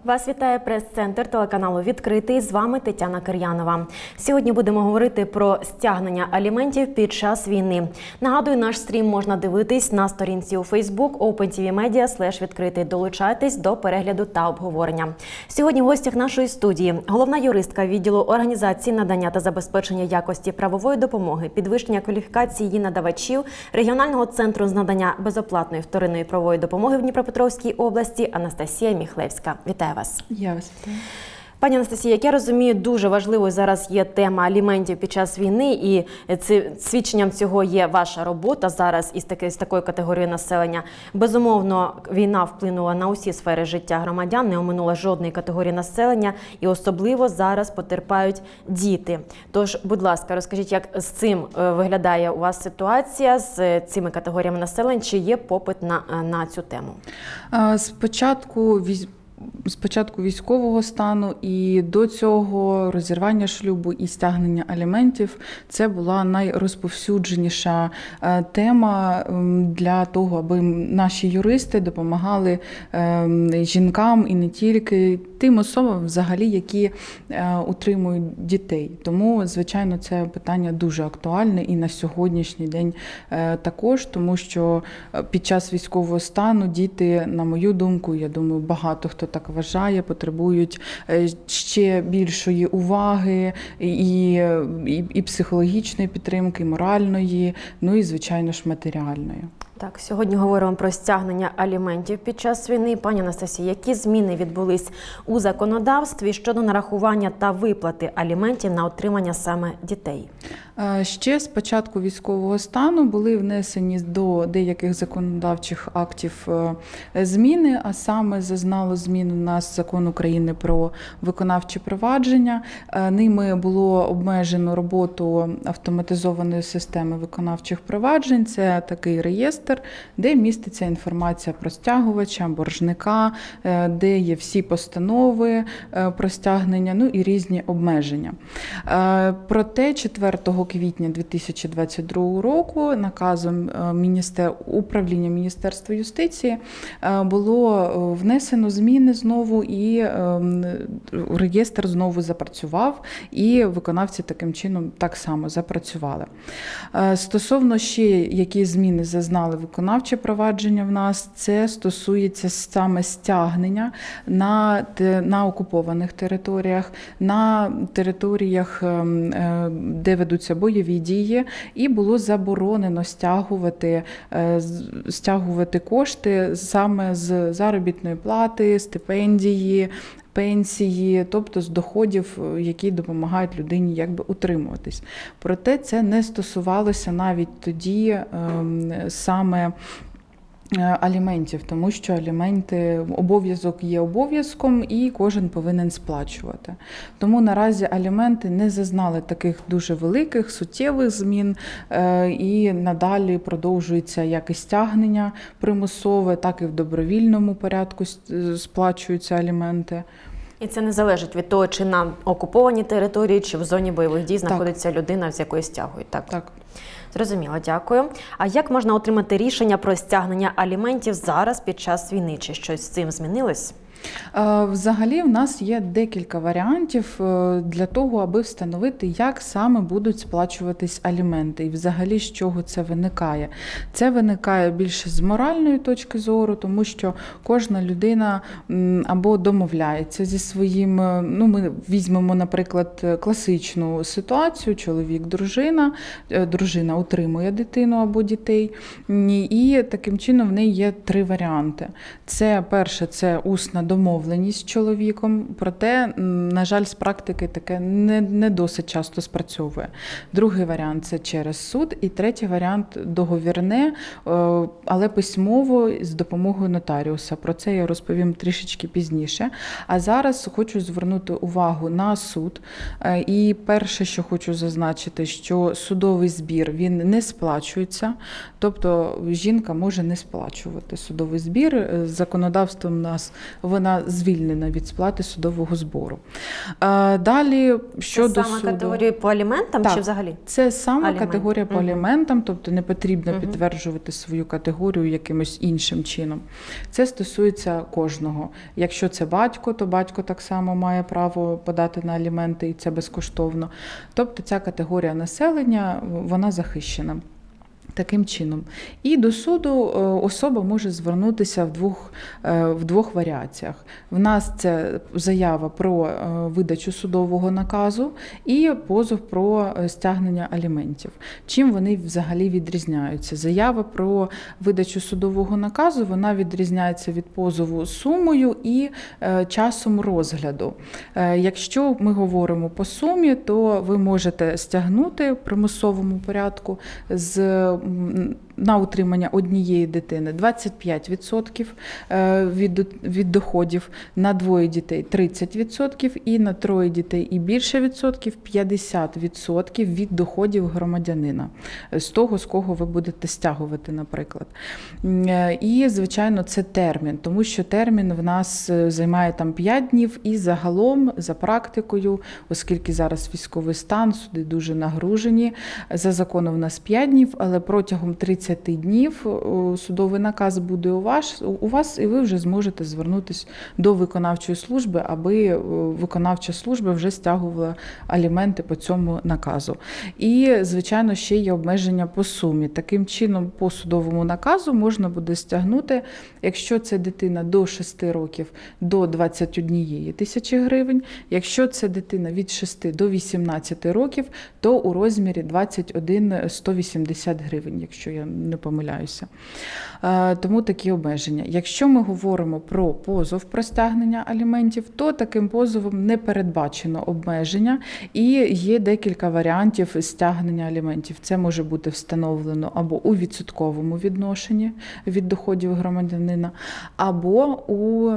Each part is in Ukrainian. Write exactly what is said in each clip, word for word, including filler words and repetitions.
Вас вітає прес-центр телеканалу «Відкритий». З вами Тетяна Кир'янова. Сьогодні будемо говорити про стягнення аліментів під час війни. Нагадую, наш стрім можна дивитись на сторінці у Facebook OpenTVMedia слеш відкритий. Долучайтесь до перегляду та обговорення. Сьогодні в гостях нашої студії головна юристка відділу організації надання та забезпечення якості правової допомоги, підвищення кваліфікації її надавачів, регіонального центру з надання безоплатної вторинної правової допомоги в Дніпропетровській області Анастасія Міхлевська. Вітаю вас. Я вас вітаю. Пані Анастасія, як я розумію, дуже важливою зараз є тема аліментів під час війни, і свідченням цього є ваша робота зараз із, таки, з такою категорією населення. Безумовно, війна вплинула на усі сфери життя громадян, не оминула жодної категорії населення, і особливо зараз потерпають діти. Тож, будь ласка, розкажіть, як з цим виглядає у вас ситуація, з цими категоріями населення, чи є попит на, на цю тему? Спочатку Спочатку військового стану і до цього розірвання шлюбу і стягнення аліментів – це була найрозповсюдженіша тема для того, аби наші юристи допомагали жінкам і не тільки, тим особам взагалі, які утримують дітей. Тому, звичайно, це питання дуже актуальне і на сьогоднішній день також, тому що під час військового стану діти, на мою думку, я думаю, багато хто так вважає, потребують ще більшої уваги і, і, і психологічної підтримки, і моральної, ну і, звичайно ж, матеріальної. Так, сьогодні говоримо про стягнення аліментів під час війни. Пані Анастасія, які зміни відбулись у законодавстві щодо нарахування та виплати аліментів на утримання саме дітей? Ще з початку військового стану були внесені до деяких законодавчих актів зміни, а саме зазнало змін у нас Закон України про виконавче провадження. Ними було обмежено роботу автоматизованої системи виконавчих проваджень. Це такий реєстр, де міститься інформація про стягувача, боржника, де є всі постанови про стягнення, ну і різні обмеження. Проте четвертого квітня дві тисячі двадцять другого року наказом міністер... управління Міністерства юстиції було внесено зміни знову, і реєстр знову запрацював, і виконавці таким чином так само запрацювали. Стосовно ще, які зміни зазнали виконавче провадження в нас, це стосується саме стягнення на, на окупованих територіях, на територіях, де ведуться бойові дії, і було заборонено стягувати, стягувати кошти саме з заробітної плати, стипендії, пенсії, тобто з доходів, які допомагають людині якби утримуватись. Проте це не стосувалося навіть тоді саме аліментів, тому що аліменти, обов'язок є обов'язком і кожен повинен сплачувати. Тому наразі аліменти не зазнали таких дуже великих, суттєвих змін, і надалі продовжується як і стягнення примусове, так і в добровільному порядку сплачуються аліменти. І це не залежить від того, чи на окупованій території, чи в зоні бойових дій знаходиться так. людина, з якої стягують. Так? Так. Зрозуміло, дякую. А як можна отримати рішення про стягнення аліментів зараз під час війни? Чи щось з цим змінилось? Взагалі в нас є декілька варіантів для того, аби встановити, як саме будуть сплачуватись аліменти і взагалі з чого це виникає. Це виникає більше з моральної точки зору, тому що кожна людина або домовляється зі своїм, ну ми візьмемо, наприклад, класичну ситуацію, чоловік, дружина, дружина утримує дитину або дітей, і таким чином в неї є три варіанти. Це перше, це усна домовленість з чоловіком, проте, на жаль, з практики таке не, не досить часто спрацьовує. Другий варіант – це через суд, і третій варіант – договірне, але письмово з допомогою нотаріуса. Про це я розповім трішечки пізніше. А зараз хочу звернути увагу на суд. І перше, що хочу зазначити, що судовий збір, він не сплачується, тобто жінка може не сплачувати судовий збір. Законодавством у нас вона звільнена від сплати судового збору. Далі, щодо Це саме суду... категорії по аліментам так, чи взагалі? Це саме Алімент. категорія по Угу. аліментам, тобто не потрібно Угу. підтверджувати свою категорію якимось іншим чином. Це стосується кожного. Якщо це батько, то батько так само має право подати на аліменти, і це безкоштовно. Тобто ця категорія населення, вона захищена. Таким чином. І до суду особа може звернутися в двох, в двох варіаціях. В нас це заява про видачу судового наказу і позов про стягнення аліментів. Чим вони взагалі відрізняються? Заява про видачу судового наказу, вона відрізняється від позову сумою і часом розгляду. Якщо ми говоримо по сумі, то ви можете стягнути в примусовому порядку з на утримання однієї дитини двадцять п'ять відсотків від, від доходів, на двоє дітей тридцять відсотків і на троє дітей і більше відсотків п'ятдесят відсотків від доходів громадянина, з того, з кого ви будете стягувати, наприклад. І, звичайно, це термін, тому що термін в нас займає там п'ять днів і загалом, за практикою, оскільки зараз військовий стан, суди дуже нагружені, за законом в нас п'ять днів, але протягом тридцяти днів судовий наказ буде у вас, у вас, і ви вже зможете звернутися до виконавчої служби, аби виконавча служба вже стягувала аліменти по цьому наказу. І, звичайно, ще є обмеження по сумі. Таким чином, по судовому наказу можна буде стягнути, якщо це дитина до шести років, до двадцяти однієї тисячі гривень, якщо це дитина від шести до вісімнадцяти років, то у розмірі двадцять один сто вісімдесят гривень, якщо я не помиляюся. Тому такі обмеження. Якщо ми говоримо про позов про стягнення аліментів, то таким позовом не передбачено обмеження і є декілька варіантів стягнення аліментів. Це може бути встановлено або у відсотковому відношенні від доходів громадянина, або у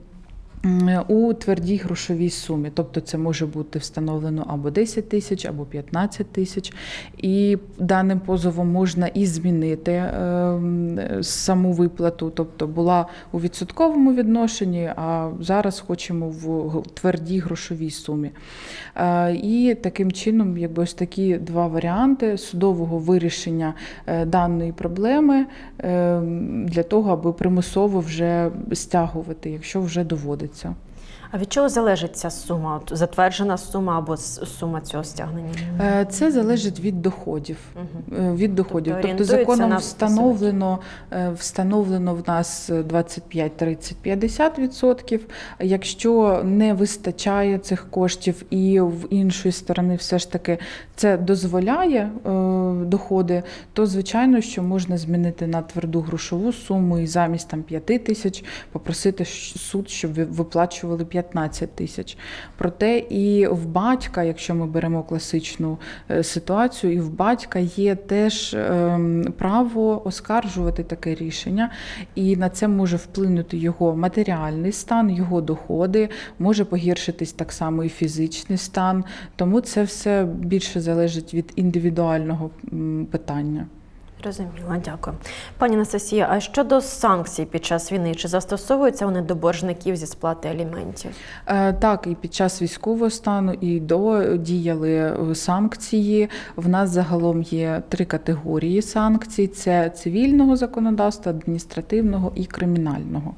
у твердій грошовій сумі. Тобто це може бути встановлено або десять тисяч, або п'ятнадцять тисяч. І даним позовом можна і змінити е, саму виплату. Тобто була у відсотковому відношенні, а зараз хочемо в твердій грошовій сумі. Е, і таким чином, якби ось такі два варіанти судового вирішення е, даної проблеми е, для того, аби примусово вже стягувати, якщо вже доводиться. А від чого залежить ця сума? От затверджена сума або сума цього стягнення? Це залежить від доходів. Угу. Від доходів. Тобто, тобто законом встановлено, встановлено в нас двадцять п'ять, тридцять, п'ятдесят відсотків. Якщо не вистачає цих коштів і в іншої сторони все ж таки це дозволяє доходи, то звичайно, що можна змінити на тверду грошову суму і замість там п'яти тисяч попросити суд, щоб виплачували п'ятнадцять тисяч. Проте і в батька, якщо ми беремо класичну ситуацію, і в батька є теж право оскаржувати таке рішення, і на це може вплинути його матеріальний стан, його доходи, може погіршитись так само і фізичний стан, тому це все більше залежить від індивідуального питання. Розуміло, дякую. Пані Анастасія, а щодо санкцій під час війни, чи застосовуються вони до боржників зі сплати аліментів? Так, і під час військового стану, і до діяли санкції. В нас загалом є три категорії санкцій. Це цивільного законодавства, адміністративного і кримінального.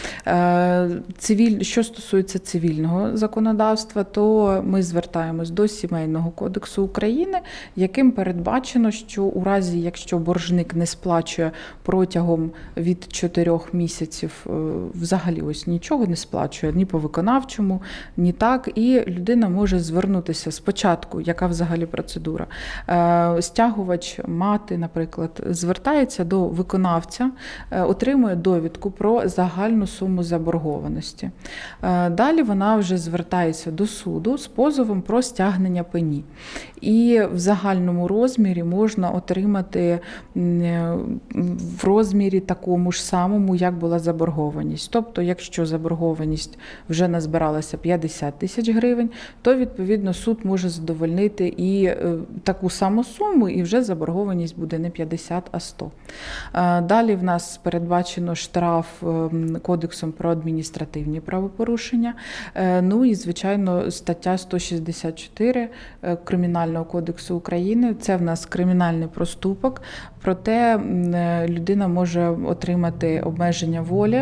Цивіль... Що стосується цивільного законодавства, то ми звертаємось до Сімейного кодексу України, яким передбачено, що у разі, якщо боржник не сплачує протягом від чотирьох місяців, взагалі ось нічого не сплачує, ні по виконавчому, ні так, і людина може звернутися спочатку, яка взагалі процедура. Стягувач, мати, наприклад, звертається до виконавця, отримує довідку про загальну суму заборгованості. Далі вона вже звертається до суду з позовом про стягнення пені. І в загальному розмірі можна отримати в розмірі такому ж самому, як була заборгованість. Тобто, якщо заборгованість вже назбиралася п'ятдесят тисяч гривень, то, відповідно, суд може задовольнити і таку саму суму, і вже заборгованість буде не п'ятдесят, а сто. Далі в нас передбачено штраф Кодексом про адміністративні правопорушення. Ну і, звичайно, стаття сто шістдесят чотири Кримінального кодексу України. Це в нас кримінальний проступок, проте людина може отримати обмеження волі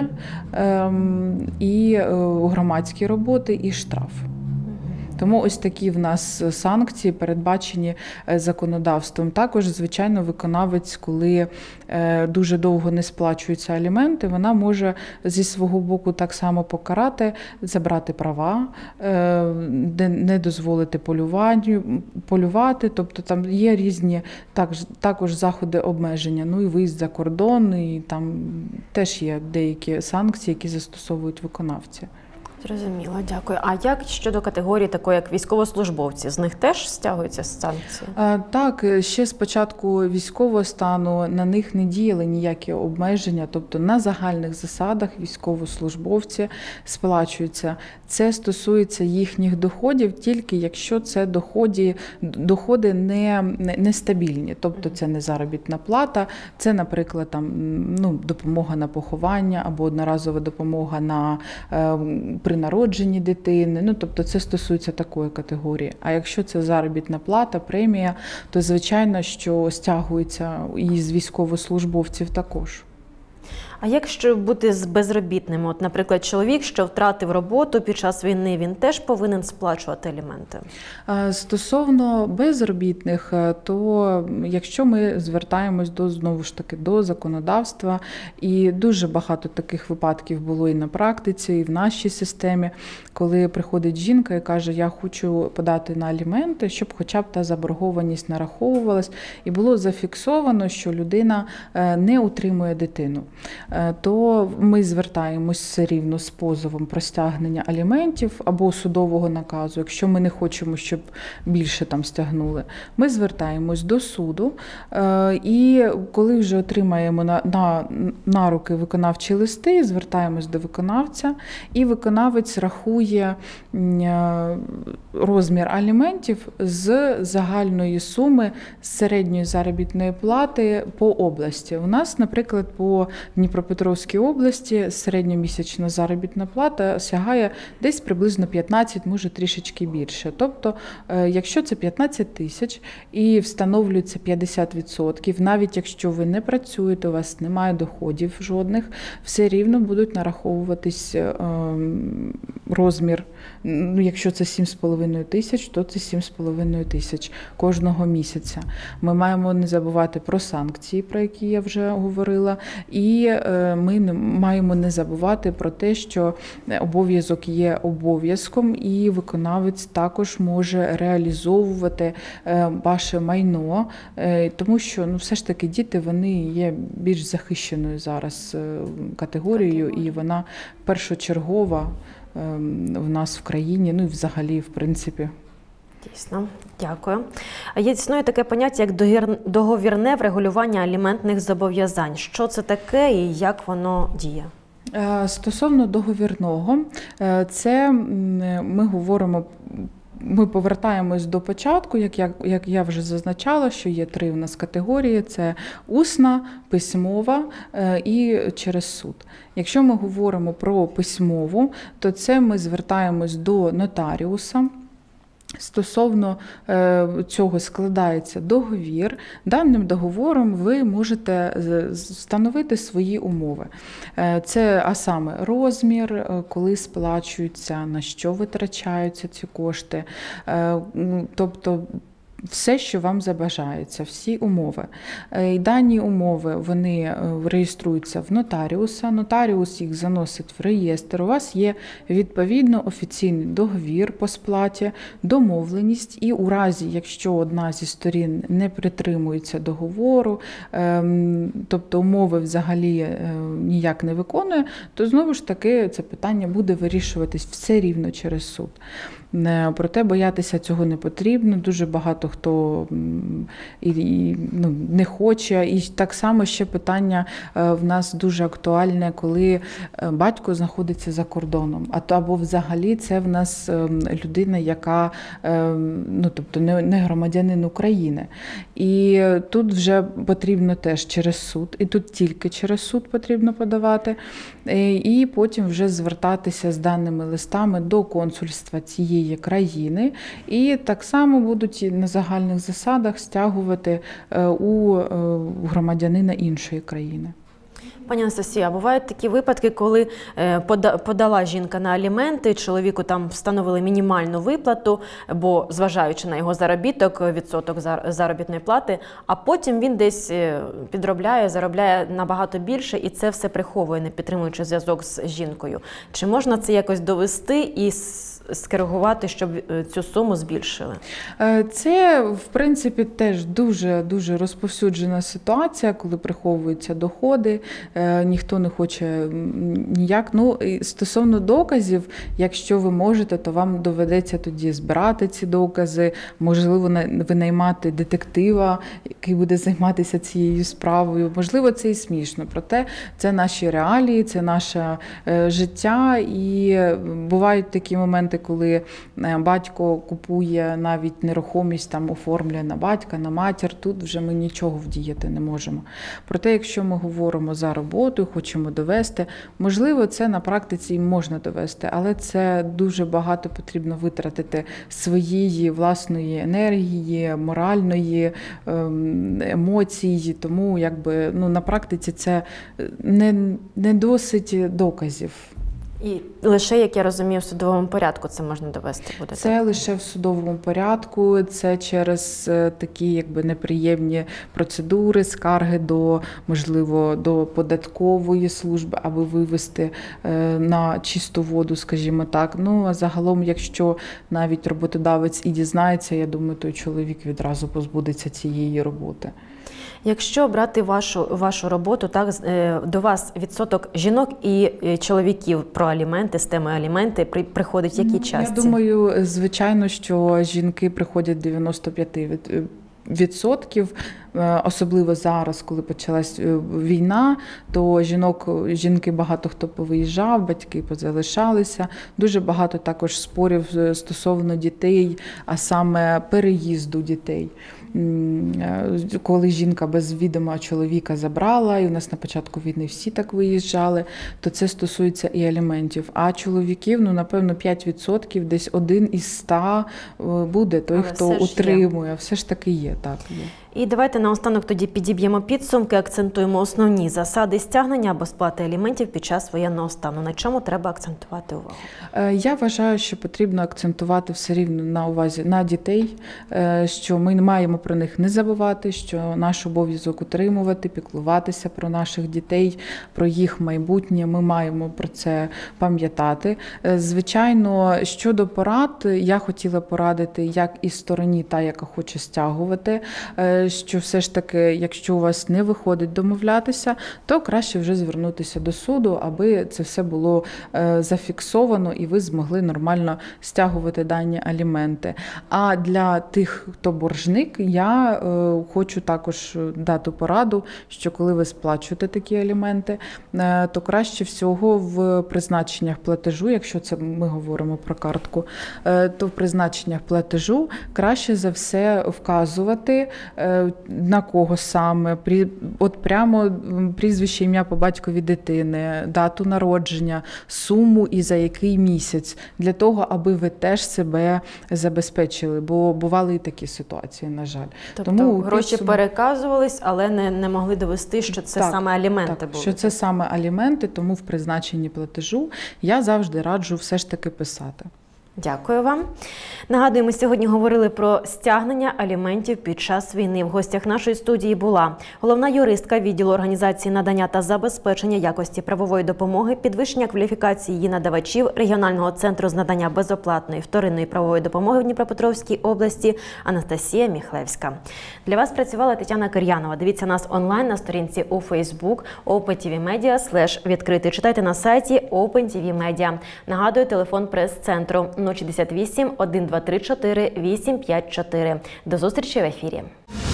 і громадські роботи, і штраф. Тому ось такі в нас санкції передбачені законодавством. Також, звичайно, виконавець, коли дуже довго не сплачуються аліменти, вона може зі свого боку так само покарати, забрати права, не дозволити полюванню, полювати. Тобто там є різні також, також заходи обмеження. Ну і виїзд за кордон, і там теж є деякі санкції, які застосовують виконавці. Зрозуміло, дякую. А як щодо категорії такої, як військовослужбовці? З них теж стягуються санкції? А, так, ще з початку військового стану на них не діяли ніякі обмеження, тобто на загальних засадах військовослужбовці сплачуються. Це стосується їхніх доходів тільки якщо це доходи, доходи не, нестабільні, тобто це не заробітна плата, це, наприклад, там, ну, допомога на поховання або одноразова допомога на е, при народженні дитини, ну, тобто це стосується такої категорії. А якщо це заробітна плата, премія, то, звичайно, що стягується і з військовослужбовців також. А як що бути з безробітними? От, наприклад, чоловік, що втратив роботу під час війни, він теж повинен сплачувати аліменти? Стосовно безробітних, то якщо ми звертаємось до, знову ж таки, до законодавства, і дуже багато таких випадків було і на практиці, і в нашій системі, коли приходить жінка і каже, я хочу подати на аліменти, щоб хоча б та заборгованість нараховувалась, і було зафіксовано, що людина не утримує дитину. То ми звертаємось все рівно з позовом про стягнення аліментів або судового наказу, якщо ми не хочемо, щоб більше там стягнули. Ми звертаємось до суду, і коли вже отримаємо на, на, на руки виконавчі листи, звертаємось до виконавця, і виконавець рахує розмір аліментів з загальної суми середньої заробітної плати по області. У нас, наприклад, по Дніпропетровській області середньомісячна заробітна плата сягає десь приблизно п'ятнадцять, може трішечки більше. Тобто, якщо це п'ятнадцять тисяч і встановлюється п'ятдесят відсотків, навіть якщо ви не працюєте, у вас немає доходів жодних, все рівно будуть нараховуватись розмір. Ну, якщо це сім з половиною тисяч, то це сім з половиною тисяч кожного місяця. Ми маємо не забувати про санкції, про які я вже говорила, і ми маємо не забувати про те, що обов'язок є обов'язком, і виконавець також може реалізовувати ваше майно, тому що, ну, все ж таки діти, вони є більш захищеною зараз категорією, і вона першочергова в нас в країні, ну і взагалі, в принципі. Дійсно, дякую. А є існує таке поняття, як договірне врегулювання аліментних зобов'язань. Що це таке і як воно діє? Стосовно договірного, це ми говоримо, ми повертаємось до початку, як я, як я вже зазначала, що є три в нас категорії – це усна, письмова і через суд. Якщо ми говоримо про письмову, то це ми звертаємось до нотаріуса. Стосовно цього складається договір. Даним договором ви можете встановити свої умови. Це, а саме розмір, коли сплачуються, на що витрачаються ці кошти, тобто все, що вам забажається, всі умови. І дані умови, вони реєструються в нотаріуса, нотаріус їх заносить в реєстр, у вас є відповідно офіційний договір по сплаті, домовленість, і у разі, якщо одна зі сторін не притримується договору, тобто умови взагалі ніяк не виконує, то знову ж таки це питання буде вирішуватись все рівно через суд. Проте боятися цього не потрібно. Дуже багато хто і, і, ну, не хоче. І так само ще питання в нас дуже актуальне, коли батько знаходиться за кордоном. А то або взагалі це в нас людина, яка ну, тобто не, не громадянин України. І тут вже потрібно теж через суд, і тут тільки через суд потрібно подавати, і потім вже звертатися з даними листами до консульства цієї країни, і так само будуть на загальних засадах стягувати у громадянина іншої країни. Пані Анастасія, бувають такі випадки, коли подала жінка на аліменти, чоловіку там встановили мінімальну виплату, бо зважаючи на його заробіток, відсоток заробітної плати, а потім він десь підробляє, заробляє набагато більше, і це все приховує, не підтримуючи зв'язок з жінкою. Чи можна це якось довести і скоригувати, щоб цю суму збільшили? Це, в принципі, теж дуже-дуже розповсюджена ситуація, коли приховуються доходи, ніхто не хоче ніяк. Ну, стосовно доказів, якщо ви можете, то вам доведеться тоді збирати ці докази, можливо, винаймати детектива, який буде займатися цією справою. Можливо, це і смішно, проте це наші реалії, це наше життя, і бувають такі моменти, коли батько купує навіть нерухомість, там оформлює на батька, на матір, тут вже ми нічого вдіяти не можемо. Проте, якщо ми говоримо за роботу, хочемо довести, можливо, це на практиці і можна довести, але це дуже багато потрібно витратити своєї власної енергії, моральної, емоцій, тому якби, ну, на практиці це не, не досить доказів. І лише, як я розумію, в судовому порядку це можна довести буде? Це так? лише в судовому порядку, це через такі якби неприємні процедури, скарги до, можливо, до податкової служби, аби вивести на чисту воду, скажімо так. Ну, а загалом, якщо навіть роботодавець і дізнається, я думаю, той чоловік відразу позбудеться цієї роботи. Якщо брати вашу, вашу роботу, так, до вас відсоток жінок і чоловіків про аліменти, з теми аліменти приходить в якій частці? Я думаю, звичайно, що жінки приходять дев'яносто п'ять відсотків, особливо зараз, коли почалась війна, то жінок, жінки багато хто повиїжджав, батьки позалишалися. Дуже багато також спорів стосовно дітей, а саме переїзду дітей. Коли жінка без відома чоловіка забрала, і у нас на початку війни всі так виїжджали, то це стосується і аліментів. А чоловіків, ну, напевно, п'ять відсотків, десь один із ста буде той, але хто утримує. Є. Все ж таки є, так, є. І давайте наостанок тоді підіб'ємо підсумки, акцентуємо основні засади стягнення або сплати аліментів під час воєнного стану. На чому треба акцентувати увагу? Я вважаю, що потрібно акцентувати все рівно на увазі на дітей, що ми маємо про них не забувати, що наш обов'язок утримувати, піклуватися про наших дітей, про їх майбутнє. Ми маємо про це пам'ятати. Звичайно, щодо порад, я хотіла порадити як і стороні, та, яка хоче стягувати, що все ж таки, якщо у вас не виходить домовлятися, то краще вже звернутися до суду, аби це все було зафіксовано і ви змогли нормально стягувати дані аліменти. А для тих, хто боржник, я хочу також дати пораду, що коли ви сплачуєте такі аліменти, то краще всього в призначеннях платежу, якщо це ми говоримо про картку, то в призначеннях платежу краще за все вказувати, на кого саме, от прямо прізвище, ім'я по батькові дитини, дату народження, суму і за який місяць, для того, аби ви теж себе забезпечили, бо бували і такі ситуації, на жаль. Тобто Тому гроші підсум... переказувались, але не, не могли довести, що це так, саме аліменти так, були. що це саме аліменти, тому в призначенні платежу я завжди раджу все ж таки писати. Дякую вам. Нагадуємо, сьогодні говорили про стягнення аліментів під час війни. В гостях нашої студії була головна юристка відділу організації надання та забезпечення якості правової допомоги, підвищення кваліфікації її надавачів регіонального центру з надання безоплатної вторинної правової допомоги в Дніпропетровській області Анастасія Міхлевська. Для вас працювала Тетяна Кир'янова. Дивіться нас онлайн на сторінці у Facebook OpenTVMedia слеш відкритий. Читайте на сайті OpenTVMedia. Нагадую, телефон прес-центру нуль шістдесят вісім, один два три чотири, вісім п'ять чотири. До зустрічі в ефірі.